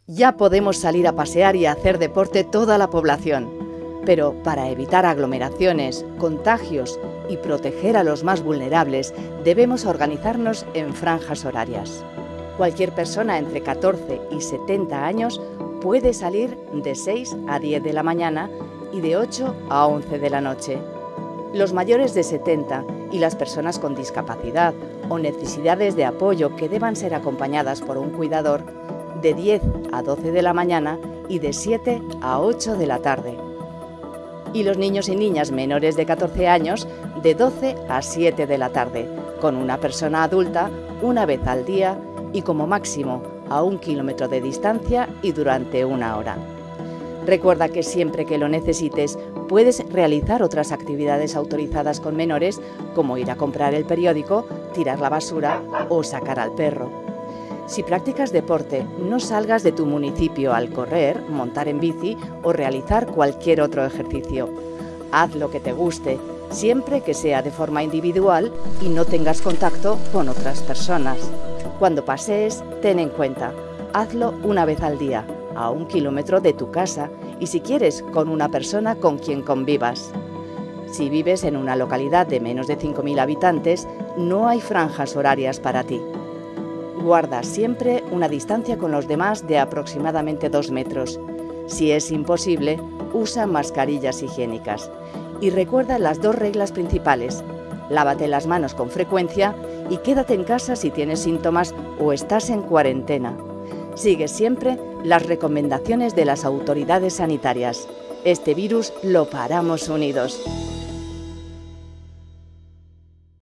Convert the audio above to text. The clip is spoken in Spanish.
Ya podemos salir a pasear y a hacer deporte toda la población, pero para evitar aglomeraciones, contagios y proteger a los más vulnerables, debemos organizarnos en franjas horarias. Cualquier persona entre 14 y 70 años puede salir de 6 a 10 de la mañana y de 8 a 11 de la noche. Los mayores de 70 y las personas con discapacidad o necesidades de apoyo que deban ser acompañadas por un cuidador, de 10 a 12 de la mañana y de 7 a 8 de la tarde. Y los niños y niñas menores de 14 años, de 12 a 7 de la tarde, con una persona adulta una vez al día y como máximo a 1 kilómetro de distancia y durante 1 hora. Recuerda que siempre que lo necesites puedes realizar otras actividades autorizadas con menores, como ir a comprar el periódico, tirar la basura o sacar al perro. Si practicas deporte, no salgas de tu municipio al correr, montar en bici o realizar cualquier otro ejercicio. Haz lo que te guste, siempre que sea de forma individual y no tengas contacto con otras personas. Cuando pasees, ten en cuenta, hazlo una vez al día, a 1 kilómetro de tu casa y si quieres, con una persona con quien convivas. Si vives en una localidad de menos de 5.000 habitantes, no hay franjas horarias para ti. Guarda siempre una distancia con los demás de aproximadamente 2 metros. Si es imposible, usa mascarillas higiénicas. Y recuerda las 2 reglas principales. Lávate las manos con frecuencia y quédate en casa si tienes síntomas o estás en cuarentena. Sigue siempre las recomendaciones de las autoridades sanitarias. Este virus lo paramos unidos.